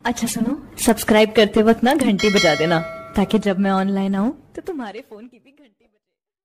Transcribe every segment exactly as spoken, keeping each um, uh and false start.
अच्छा सुनो, सब्सक्राइब करते वक्त ना घंटी बजा देना, ताकि जब मैं ऑनलाइन आऊँ तो तुम्हारे फोन की भी घंटी बजे।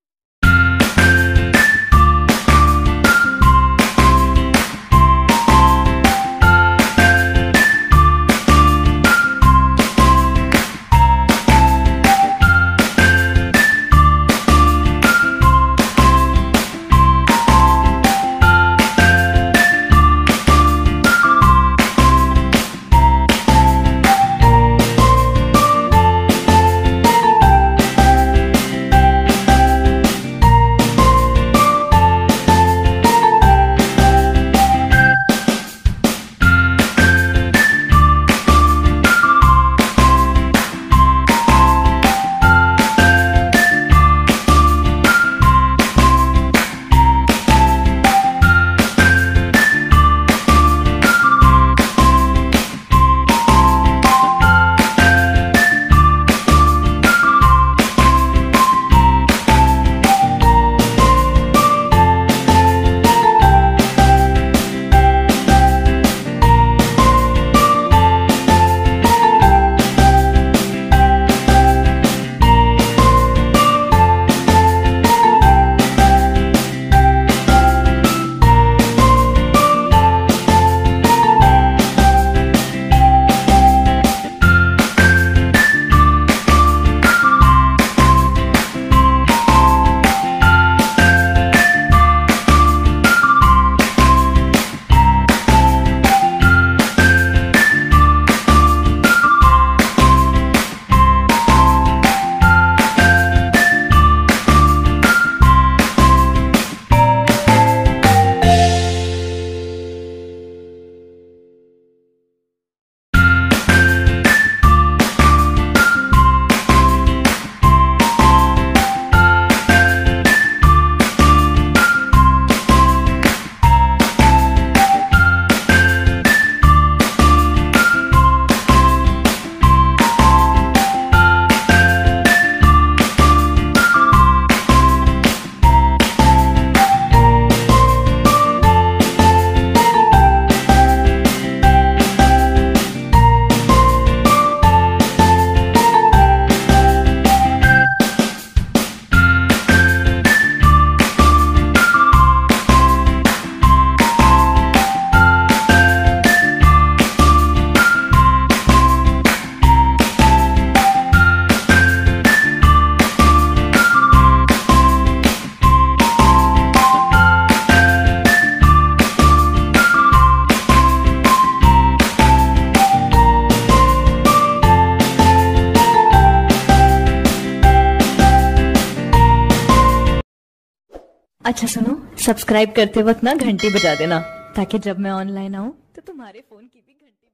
अच्छा सुनो, सब्सक्राइब करते वक्त ना घंटी बजा देना, ताकि जब मैं ऑनलाइन आऊँ तो तुम्हारे फोन की भी घंटी